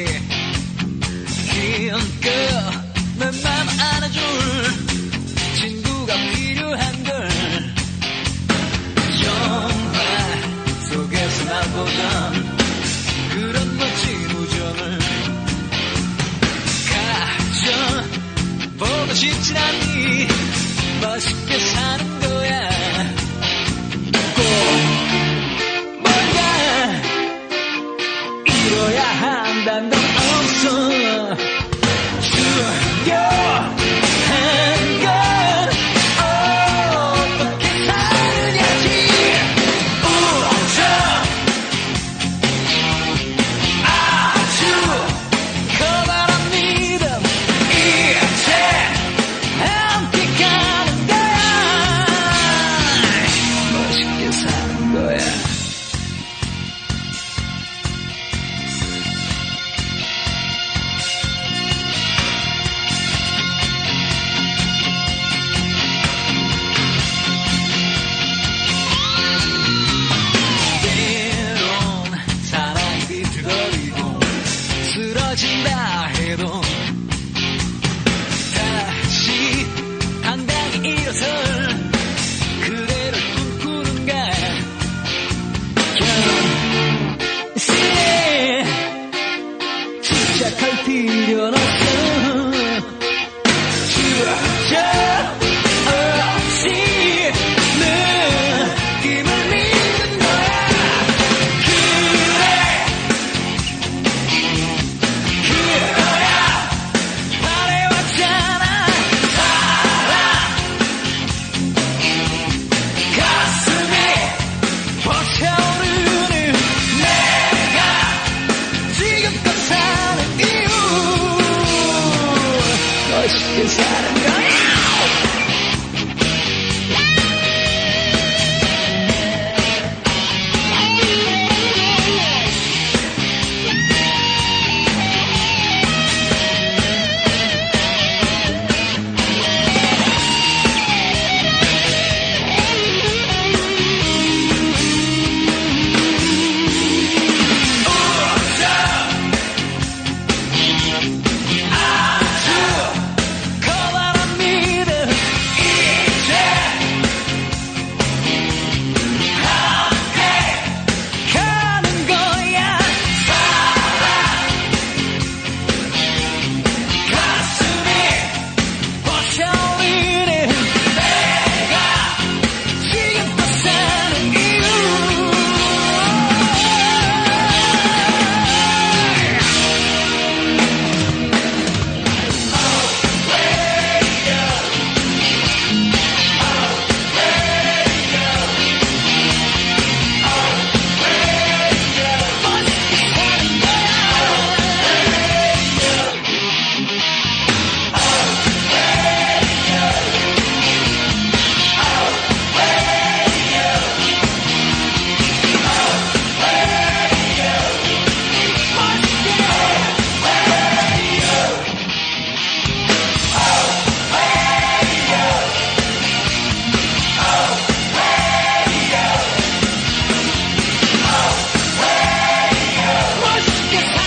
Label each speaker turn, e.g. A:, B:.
A: 힘껏 내 맘 안아줄 친구가 필요한걸. 영화 속에서 나 보던 그런 멋진 우정을 가져보고 싶진 않니. 멋있게 사는 거야. 꼭 뭔가 이뤄야 한다는 건 없어. 중요한 건 어떻게 사느냐지. 우정 아주 커다란 믿음 이제 함께 가는 거야. 멋있게 사는 거야. 때론 사랑이 비틀거리고 쓰러진다 해도 다시 당당히 일어설 그대를 꿈꾸는가. 결혼식에 집착할 필요는 없어. 주저없이 느낌을 믿는 거야. 그거야 바래왔잖아. 사랑 가슴이 벅차오르는 내가 지금껏 사는 이유. 멋있게 사는 거야. 커다란 믿음 이제 함께 가는 거야. 사랑 가슴이 벅차오르는 내가 지금껏 사는 이유. 멋있게